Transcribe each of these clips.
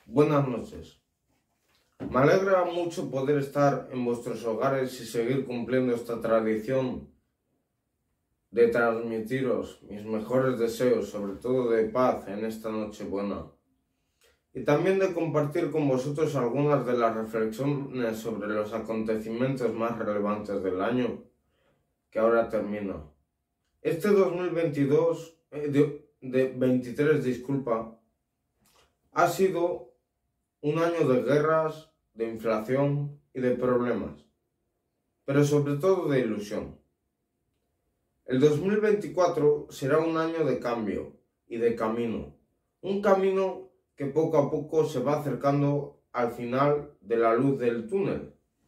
Buenas noches. Me alegra mucho poder estar en vuestros hogares y seguir cumpliendo esta tradición de transmitiros mis mejores deseos, sobre todo de paz en esta noche buena. Y también de compartir con vosotros algunas de las reflexiones sobre los acontecimientos más relevantes del año que ahora termina. Este 2022, 23, ha sido un año de guerras, de inflación y de problemas, pero sobre todo de ilusión. El 2024 será un año de cambio y de camino, un camino que poco a poco se va acercando al final de la luz del túnel.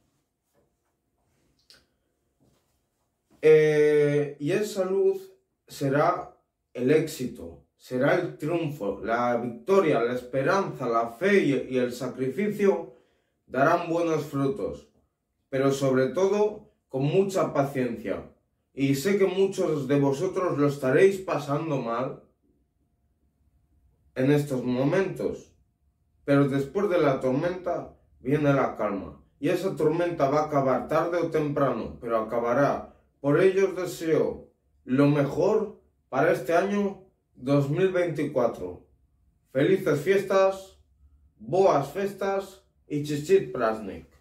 Y esa luz será el éxito, será el triunfo, la victoria, la esperanza, la fe y el sacrificio darán buenos frutos, pero sobre todo con mucha paciencia. Y sé que muchos de vosotros lo estaréis pasando mal en estos momentos, pero después de la tormenta viene la calma. Y esa tormenta va a acabar tarde o temprano, pero acabará. Por ello os deseo lo mejor para este año 2024. Felices fiestas, boas festas y chichit prasnik.